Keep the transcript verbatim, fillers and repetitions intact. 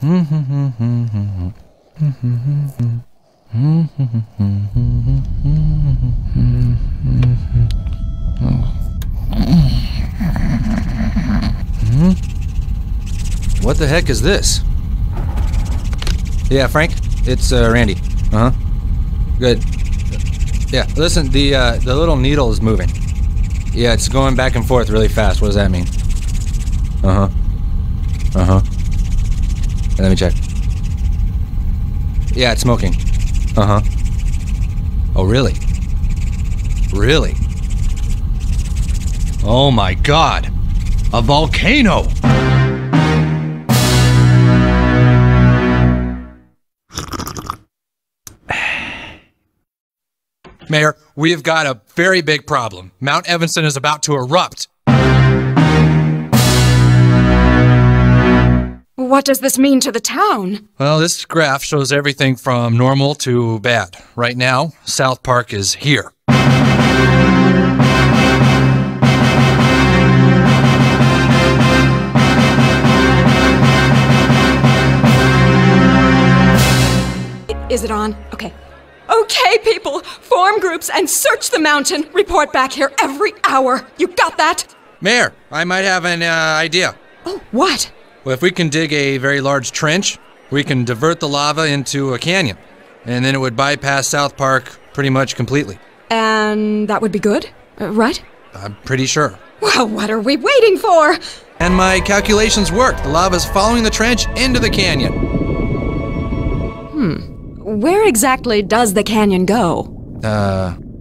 What the heck is this? Yeah, Frank, it's uh, Randy. Uh huh. Good. Yeah, listen, the uh, the little needle is moving. Yeah, it's going back and forth really fast. What does that mean? Uh huh. Uh huh. Let me check. Yeah, it's smoking. Uh huh. Oh, really? Really? Oh my God! A volcano! Mayor, we have got a very big problem. Mount Evanston is about to erupt. What does this mean to the town? Well, this graph shows everything from normal to bad. Right now, South Park is here. Is it on? Okay. Okay, people! Form groups and search the mountain. Report back here every hour. You got that? Mayor, I might have an uh, idea. Oh, what? Well, if we can dig a very large trench, we can divert the lava into a canyon. And then it would bypass South Park pretty much completely. And that would be good, uh, right? I'm pretty sure. Well, what are we waiting for? And my calculations worked. The lava's following the trench into the canyon. Hmm. Where exactly does the canyon go? Uh,